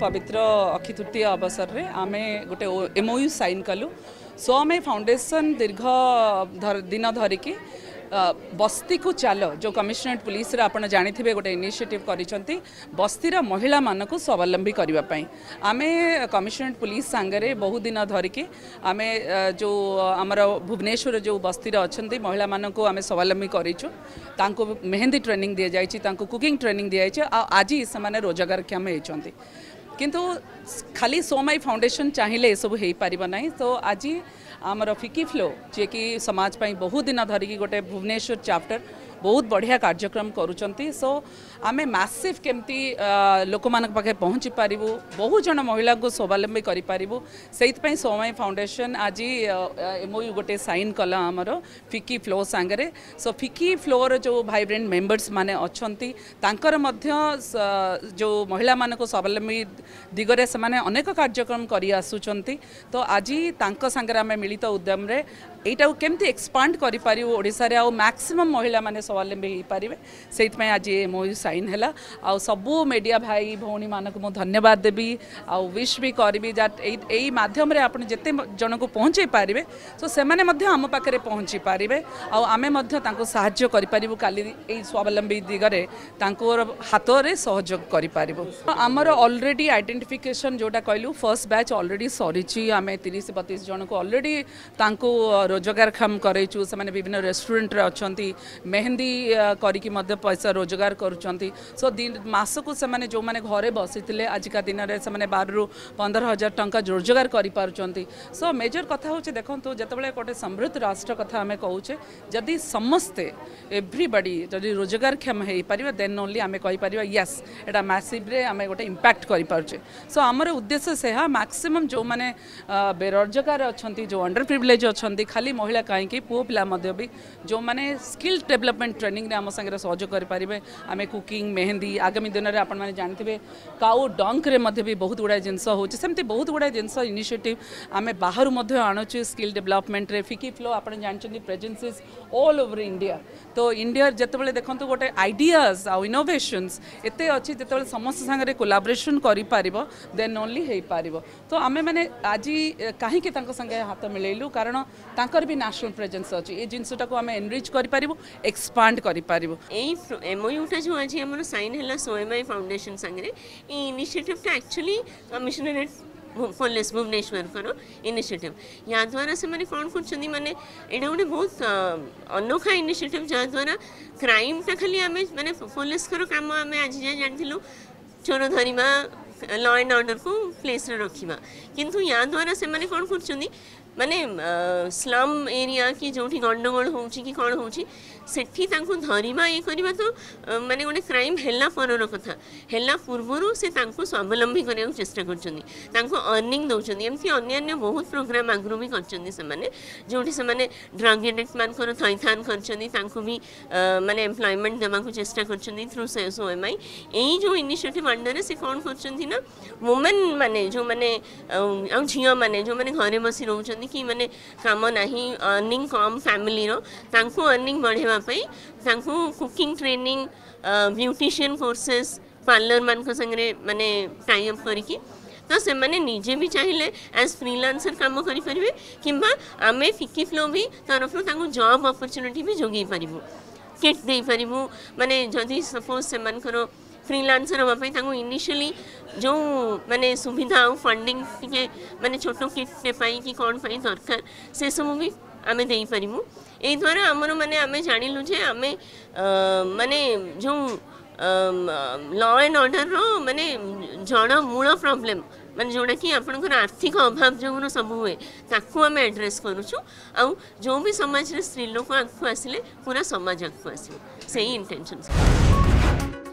पवित्र अक्षय तृतीया अवसर में आम गोटे एमओयू साइन कलु। सोमे फाउंडेशन दीर्घ दिन धरिकी बस्ती को चाल जो कमिशनरेट पुलिस आपन जानी गोटे इनिशिएटिव करिसंती बस्तीर महिला मानक स्वावलंबी करने आम कमिशनरेट पुलिस सांगरे बहुत दिन धरिकी आम जो आमर भुवनेश्वर जो बस्तीर अच्छा महिला मानक आम स्वावलंबी करूँ मेहंदी ट्रेनिंग दि जाइए कुकिंग ट्रेनिंग दि जाइए आज से रोजगारक्षम होती किंतु खाली सोमाई फाउंडेशन चाहिए सब हो पार ना। तो आज आमर फिकी फ्लो जे कि समाज पाई बहुत दिन धरिकी गोटे भुवनेश्वर चैप्टर बहुत बढ़िया कार्यक्रम करुँच। सो आमे मैसिव केमती लोक मान पाखे पहुँची पारिबु बहुत जन महिला को स्वावलंबी करि पारिबु सेइतपई सोमाई फाउंडेशन आज एमओयू गोटे साइन कला आमर फिकी फ्लो सांगरे। सो फिकी फ्लोर जो वाइब्रेंट मेंबर्स माने अछंती तांकर मध्य जो महिला मान को स्वावलंबी दिगरे से माने अनेक कार्यक्रम करि आसुचंती। तो आज तांको सांगरे आमे मिलित उद्यम रे एटा केमती एक्सपांड करि पारिबु ओडिसा रे आ मैक्सिमम महिला माने स्वावलंबी हो पारे से आज एमओयू साइन है। आ सबू मीडिया भाई भौणी मानक मु धन्यवाद देवी आ विश भी करी यही माध्यम रे आपन जेते जन को पहुँचे पारे तो से आम पाखे पहुँची पारे आमे साहाय्य करि काली स्वावलंबी दिगरे हाथ में सहयोग करूँ। आमर ऑलरेडी आइडेंटिफिकेशन जोटा कहलु फर्स्ट बैच ऑलरेडी सरी आम 30-32 जन को ऑलरेडी रोजगारक्षम करैचु से विभिन्न रेस्टोरेंट रे अछंती मेहंदी करिकी मध्य पैसा रोजगार करुँच। सो मास को से जो मैंने घरे बसी आजिका दिन में से 12-15 टंका रोजगार करें। सो मेजर कथा हूँ देखो जिते गोटे समृद्ध राष्ट्र कथा आम कहे जदि समस्ते एव्रीबडी जदि रोजगारक्षम हो पार देन ओनली आम कहीपर यस एटा मैसिव्रे आम गोटे इम्पैक्ट करें। सो आमर उद्देश्य से मैक्सिमम जो मैंने बेरोजगार अच्छा जो अंडर प्रिविलेज अच्छा खाली महिला कहीं पुओ पिला भी जो मैंने स्किल डेवलपमेंट ट्रेनिंग आम संगे सहयोग करें आम कुकिंग मेहंदी आगामी दिन में आपने जानते काउ डंक रे भी बहुत गुड़ा जिनस होमती बहुत गुड़ा जिनस इनिशिएटिव आम बाहर आणुचे स्किल डेवलपमेंट रे फिकी फ्लो आपने जानते प्रेजेंसेस ऑल ओवर इंडिया। तो इंडिया जिते देखो गोटे आइडियाज आ इनोवेशंस एते अच्छी जिते समस्त सागर कोलाबोरेशन कर देन ओनली हो पार। तो आम मैंने आज कहीं संगे हाथ मिलैलु कारण तांकर भी नेशनल प्रेजेंस अच्छी ये जिनसटा को आम एनरिच कर एक्सपांड कर एमओयूटा जो आज आम साइन है सोएमाई फाउंडेशन सांगे initiative actually commissionerate police Bhubaneswar initiative या द्वारा से माने कौन कर माने एटा गोटे बहुत अनोखा इनिशिएटिव जहाँ द्वारा क्राइमटा खाली आम माने पुलिस काम आम आज जाए जानूँ चोर धरवा लॉ एंड ऑर्डर को प्लेस रखा किंतु या द्वारा से माने कौन कर माने स्लम एरिया कि जो गंडगोल हो कि कौन हो सेठी धरवा ये करवा तो माने गोटे क्राइम है पर कथा है पूर्वर से स्वावलंबी करने चेष्टा कर अर्निंग दौरान एमती अन्य बहुत प्रोग्राम आगु भी करने जो ड्रग एडिक्ट मान थैथान कर भी माने एम्प्लॉयमेंट देवा चेष्टा कर थ्रू सोएमाई यही जो इनिशिएटिव अंडर से कौन कर वुमेन माने जो माने झील मैंने जो मैंने घरे बसी रोच कि माने काम नहीं अर्निंग कम फैमिली अर्निंग बढ़ावाई cooking training beautician courses parlour मान संगे माने टाई अप करके तो से माने निजे भी चाहिए एज फ्रीलांसर काम करें कि आम फिकी फ्लो भी तरफ जॉब अपॉर्चुनिटी भी जोगे पारू किट दे पारू माने जदि सपोज से फ्रीलांसर हाँपाई इनिशियली जो माने सुविधा फंडिंग टे माने छोट किट पाई कि कौन पाई दरकार से सब भी आम दे पारू ए द्वारा आमर माने आम जानिलु जे आम माने जो लॉ एंड ऑर्डर रो माने जड़ मूल प्रॉब्लम माने जोड़ा कि आपनकर आर्थिक अभाव जो सब हुए ताकू आम एड्रेस करूँ आ जो भी समाज रे स्त्री लोक आगू आसिले पूरा समाज आगू आसो से इंटेंशन।